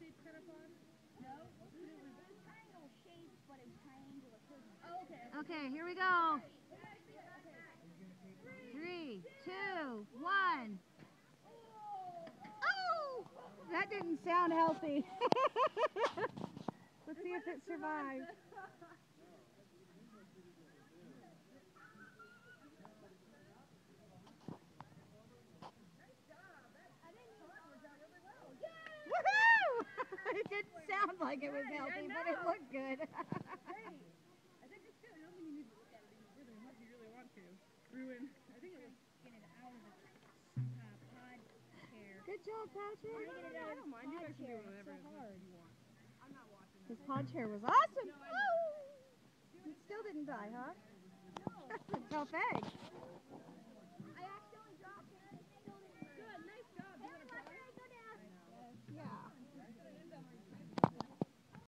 shape kind of pod? No, it was triangle shape, but it was triangular curve. Oh, okay. Okay, here we go. 3, 2, 1. Oh! That didn't sound healthy. Let's see if it survives. Woohoo! It didn't sound like it was healthy, but it looked good. Great. I think it's good. I don't think you need to look at it any further unless you really want to. Ruin. I think it was Get it out of the pod chair. Good job, Patrick. I don't mind. You guys can do whatever you want. I'm not watching. His pod chair was awesome. No, I know. Woo! It still didn't die, huh? No. That's a tough egg.